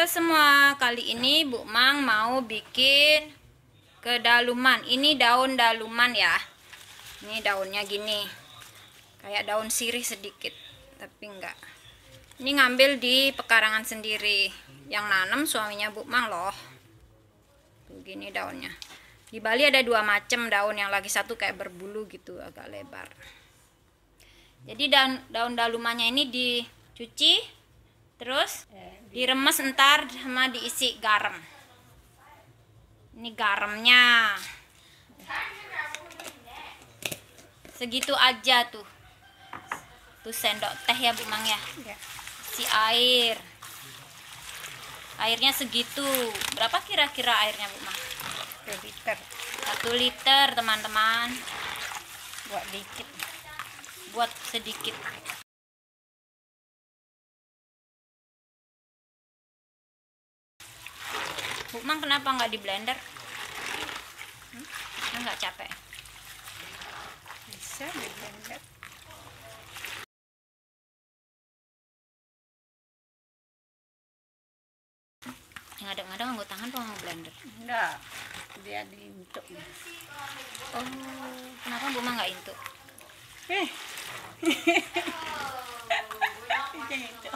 Halo semua, kali ini Bu Mang mau bikin kedaluman. Ini daun daluman ya. Ini daunnya gini, kayak daun sirih sedikit, tapi enggak. Ini ngambil di pekarangan sendiri. Yang nanam suaminya Bu Mang loh. Begini daunnya. Di Bali ada dua macam daun, yang lagi satu kayak berbulu gitu, agak lebar. Jadi daun dalumannya ini dicuci. Terus diremes ntar sama diisi garam. Ini garamnya. Segitu aja tuh. Tuh sendok teh ya Bu Mang ya. Isi air. Airnya segitu. Berapa kira-kira airnya Bu Mang? 1 liter. 1 liter teman-teman. Buat dikit. Buat sedikit. Bu Mang kenapa nggak di blender? Nggak capek? Bisa di blender. Ngadang-ngadang anggo tangan tuh mau blender. Enggak, dia diintuk. Oh, kenapa Bu Mang nggak intuk? Diintuk.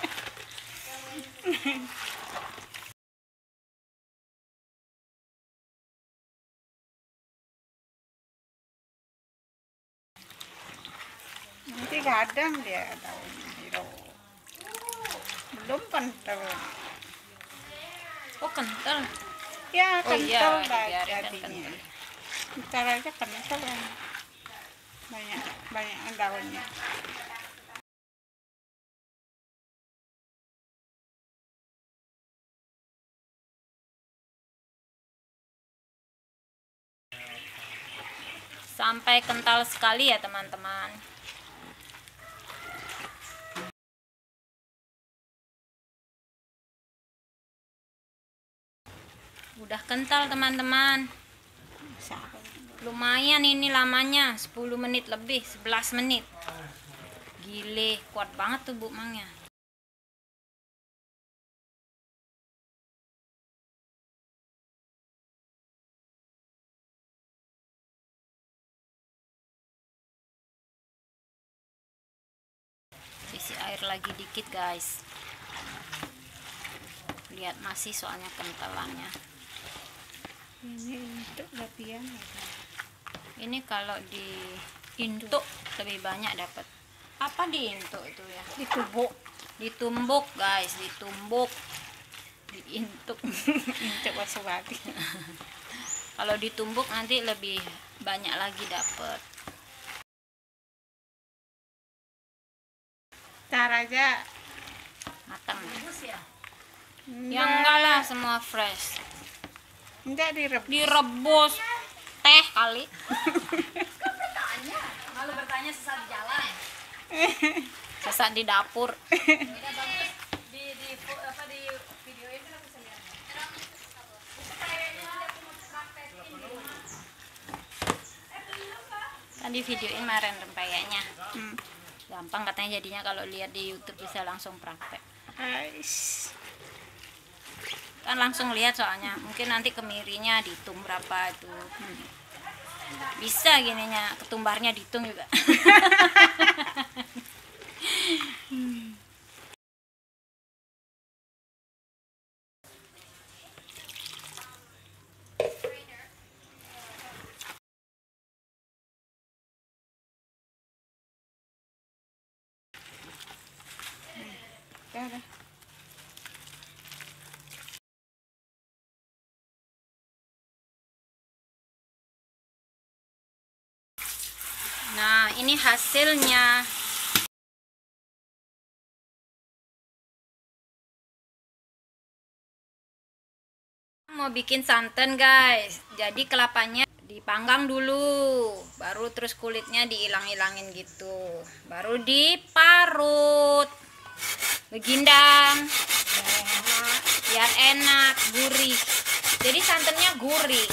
Nanti kadang dia daun biru. Belum kental. Oh kental. Ya Oh kental iya, dah dibiarin kan jadinya. kental. Ntar aja kental kan. Banyak daunnya. Sampai kental sekali ya teman-teman. Udah kental teman-teman. Lumayan ini lamanya, 10 menit lebih, 11 menit. Gile, kuat banget tuh Bu Mangnya. Isi air lagi dikit guys. Lihat masih soalnya kentalannya. Ini untuk lapian. Ini kalau diintuk lebih banyak dapat. Apa diintuk itu ya? Ditubuk. Ditumbuk guys, ditumbuk. Diintuk. Intuk waswadi. Kalau ditumbuk nanti lebih banyak lagi dapat. Ntar aja Matang. enggak, Ya enggak lah, semua fresh. enggak direbus. Direbus teh kali. Malu bertanya sesat di jalan. Sesat di dapur. Di video ini aku bisa lihat. Kan di videoin kemarin rempeyeknya. Gampang katanya jadinya, kalau lihat di YouTube bisa langsung praktek. Kan langsung lihat soalnya. Mungkin nanti kemirinya dihitung berapa itu. Bisa gininya, ketumbarnya dihitung juga. Udah. Nah, ini hasilnya. Mau bikin santan guys. Jadi kelapanya dipanggang dulu, baru terus kulitnya diilang-ilangin gitu, baru diparut begindang biar enak, gurih. Jadi santannya gurih.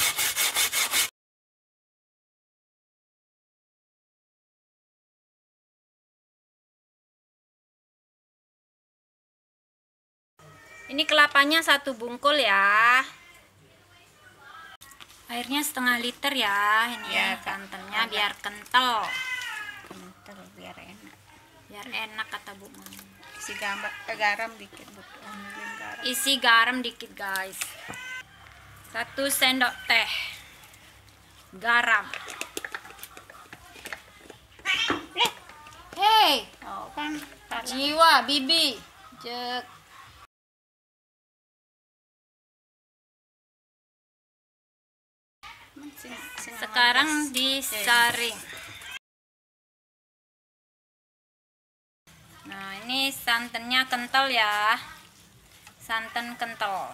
Ini kelapanya 1 bungkul ya. Airnya setengah liter ya. Ini Ya, santannya biar kental. Kental biar enak. Biar enak kata Bu Mang. Isi garam dikit, butuh ambilin garam. Isi garam dikit guys. 1 sendok teh garam. Hei, Oh kan salah. jiwa bibi. Jek. Sekarang disaring. Nah, ini santannya kental ya. Santan kental.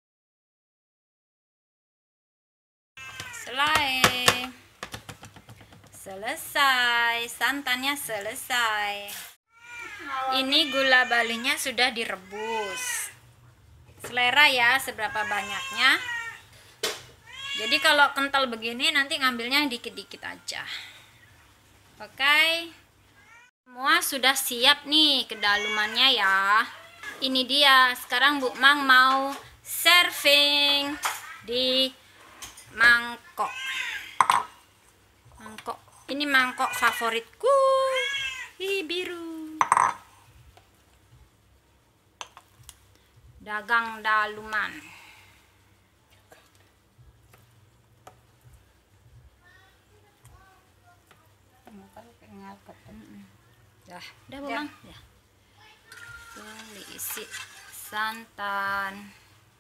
Selesai, santannya selesai. Ini gula balinya sudah direbus. Selera ya, seberapa banyaknya. Jadi kalau kental begini nanti ngambilnya dikit-dikit aja. Oke. Semua sudah siap nih kedalumannya ya. Ini dia. Sekarang Bu Mang mau serving di mangkok. Ini mangkok favoritku. Biru. Dagang daluman. Udah Bu Mang. Ya. Diisi santan.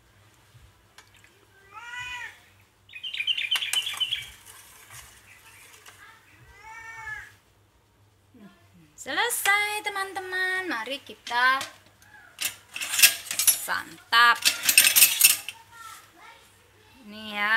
Selesai teman-teman, mari kita santap. Ini ya.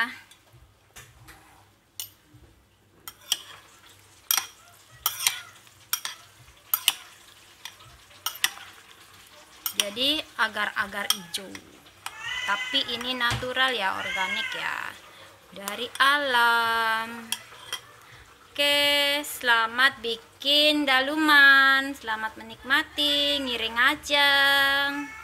Jadi agar-agar hijau. Tapi ini natural ya, organik ya. Dari alam. Oke, selamat bikin daluman, selamat menikmati, ngiring aja.